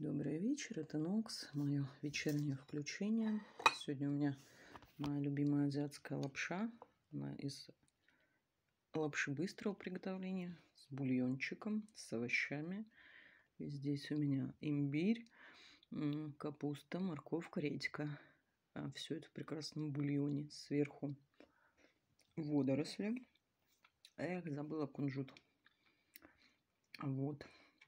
Добрый вечер, это Нокс, мое вечернее включение. Сегодня у меня моя любимая азиатская лапша. Она из лапши быстрого приготовления с бульончиком, с овощами. И здесь у меня имбирь, капуста, морковка, редька. Все это в прекрасном бульоне. Сверху водоросли. Эх, забыла кунжут. Вот.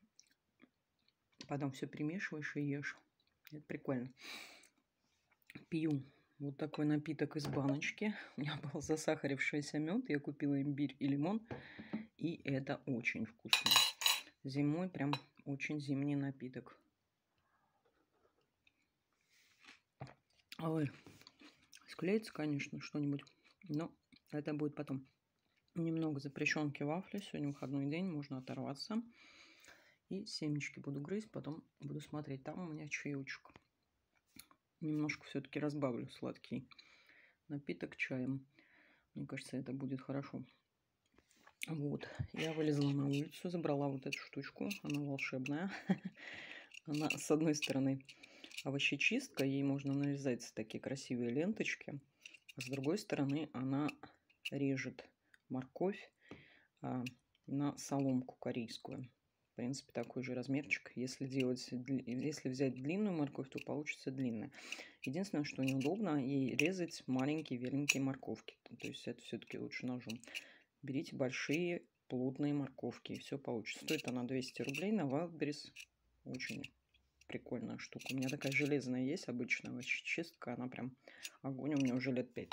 Потом все перемешиваешь и ешь. Это прикольно. Пью вот такой напиток из баночки. У меня был засахарившийся мед. Я купила имбирь и лимон. И это очень вкусно. Зимой прям очень зимний напиток. Ой, склеится, конечно, что-нибудь. Но это будет потом. Немного запрещенки вафли. Сегодня выходной день, можно оторваться. И семечки буду грызть, потом буду смотреть. Там у меня чаечек. Немножко все-таки разбавлю сладкий напиток чаем. Мне кажется, это будет хорошо. Вот, я вылезла на улицу, забрала вот эту штучку. Она волшебная. Она, с одной стороны, овощечистка. Ей можно нарезать такие красивые ленточки. А с другой стороны, она режет морковь на соломку корейскую. В принципе, такой же размерчик. Если взять длинную морковь, то получится длинная. Единственное, что неудобно, ей резать маленькие веленькие морковки. То есть это все-таки лучше ножом. Берите большие плотные морковки, и все получится. Стоит она 200 рублей на Wildberries. Очень прикольная штука. У меня такая железная есть, обычная овощечистка. Она прям огонь, у меня уже лет 5.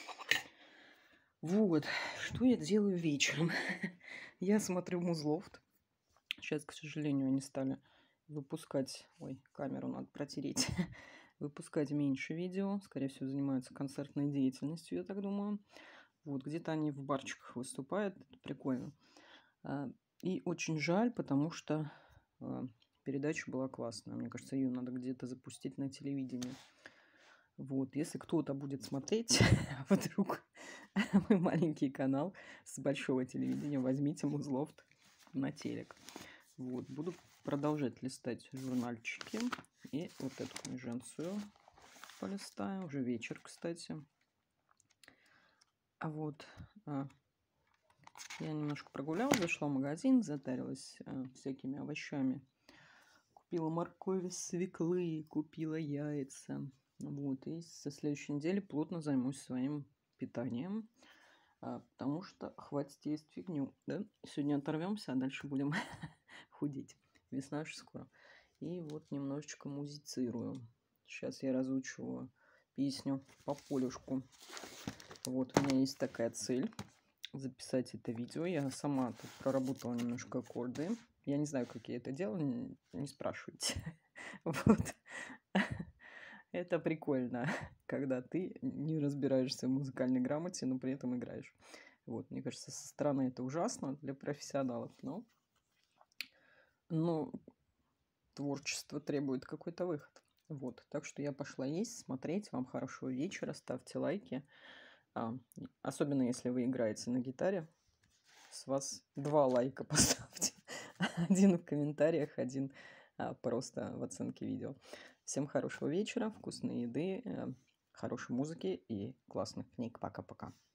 Вот, что я делаю вечером. Я смотрю Музлофт. Сейчас, к сожалению, они стали выпускать... Ой, камеру надо протереть. Выпускать меньше видео. Скорее всего, занимаются концертной деятельностью, я так думаю. Вот, где-то они в барчиках выступают. Это прикольно. И очень жаль, потому что передача была классная. Мне кажется, ее надо где-то запустить на телевидении. Вот, если кто-то будет смотреть, вдруг мой маленький канал с большого телевидения, возьмите Музлофт на телек. Вот, буду продолжать листать журнальчики. И вот эту книженцию полистаю. Уже вечер, кстати. А вот я немножко прогулялась, зашла в магазин, затарилась всякими овощами. Купила моркови, свеклы, купила яйца. Вот, и со следующей недели плотно займусь своим питанием. Потому что хватит есть фигню. Да? Сегодня оторвемся, а дальше будем худеть. Весна же скоро. И вот немножечко музицирую. Сейчас я разучиваю песню по полюшку. Вот у меня есть такая цель. Записать это видео. Я сама тут проработала немножко аккорды. Я не знаю, как я это делала, не спрашивайте. Вот. Это прикольно, когда ты не разбираешься в музыкальной грамоте, но при этом играешь. Вот, мне кажется, со стороны это ужасно для профессионалов, но творчество требует какой-то выход. Вот, так что я пошла есть, смотреть. Вам хорошего вечера, ставьте лайки. Особенно, если вы играете на гитаре. С вас 2 лайка поставьте. Один в комментариях, один просто в оценке видео. Всем хорошего вечера, вкусной еды, хорошей музыки и классных книг. Пока-пока.